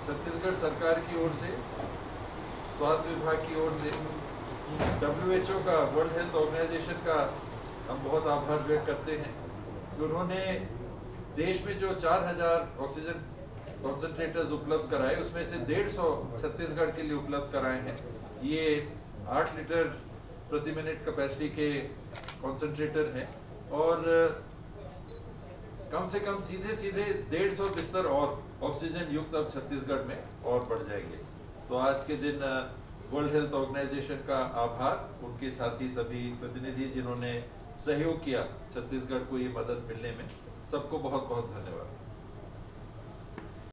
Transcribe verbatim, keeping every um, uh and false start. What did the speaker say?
छत्तीसगढ़ सरकार की ओर से, स्वास्थ्य विभाग की ओर से, डब्ल्यू एच ओ का, वर्ल्ड हेल्थ ऑर्गेनाइजेशन का हम बहुत आभार व्यक्त करते हैं कि उन्होंने देश में जो चार हजार ऑक्सीजन कॉन्सेंट्रेटर्स उपलब्ध कराए, उसमें से डेढ़ सौ छत्तीसगढ़ के लिए उपलब्ध कराए हैं। ये आठ लीटर प्रति मिनट कैपेसिटी के कॉन्सेंट्रेटर हैं और कम से कम सीधे सीधे डेढ़ सौ बिस्तर और ऑक्सीजन युक्त अब छत्तीसगढ़ में और बढ़ जाएंगे। तो आज के दिन वर्ल्ड हेल्थ ऑर्गेनाइजेशन का आभार, उनके साथी सभी प्रतिनिधि जिन्होंने सहयोग किया छत्तीसगढ़ को ये मदद मिलने में, सबको बहुत बहुत धन्यवाद।